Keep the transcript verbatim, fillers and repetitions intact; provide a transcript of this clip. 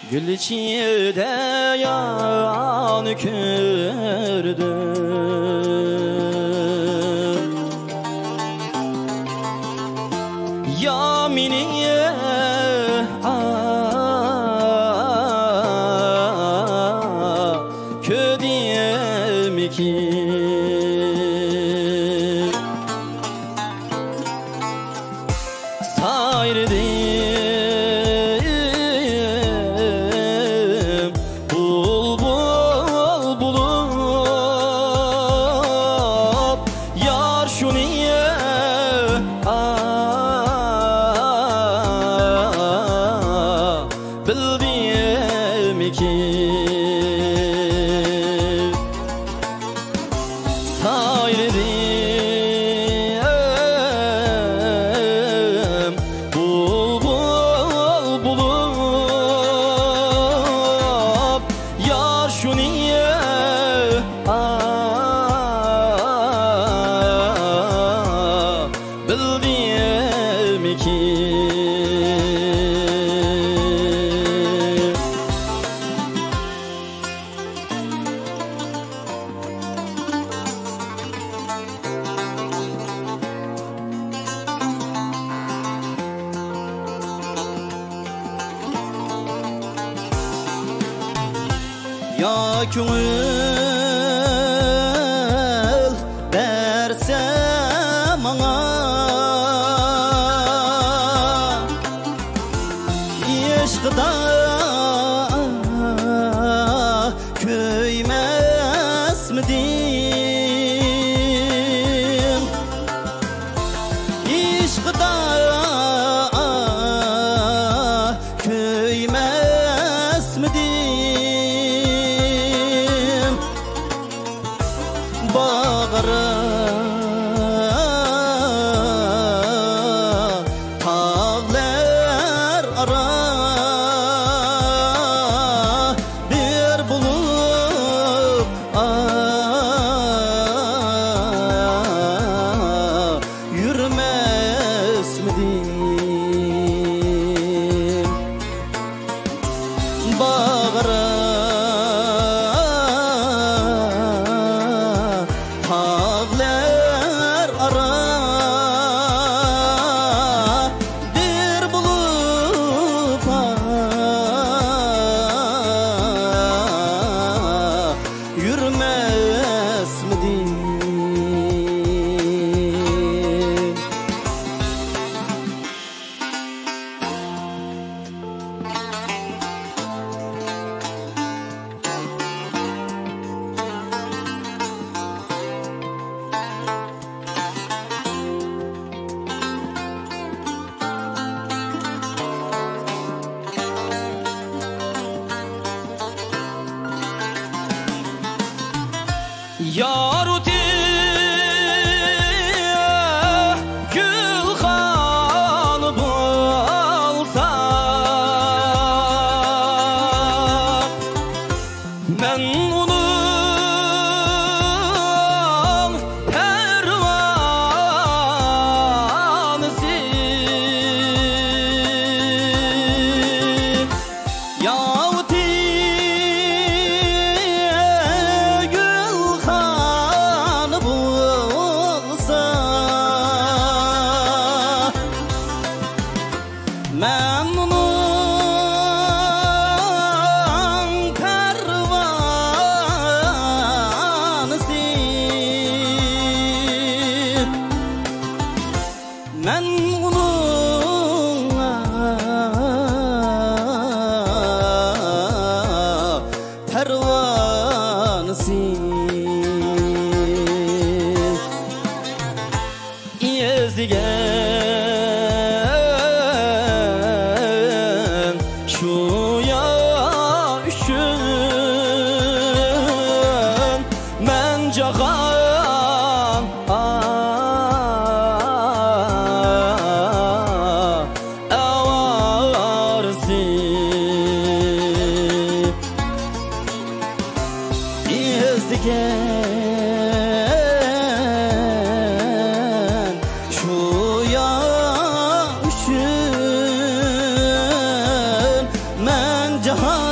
Gül içinde yan kürdüm Yaminiye ködiyem ki sayırdım bul bul bulup yar şu niye bildim ki sayırdım bul bul bulup yar şu niye bildim ki Ya köngül berse bana Eşkıda köymez midim Eşkıda köymez midim Bağıra tağlar ara bir bulup yürümez midim Bağıra tağlar ara bir bulup yürümez midim Yaruti Gülhan bulsa ben onun pervanesi Yaruti Gülhan cihan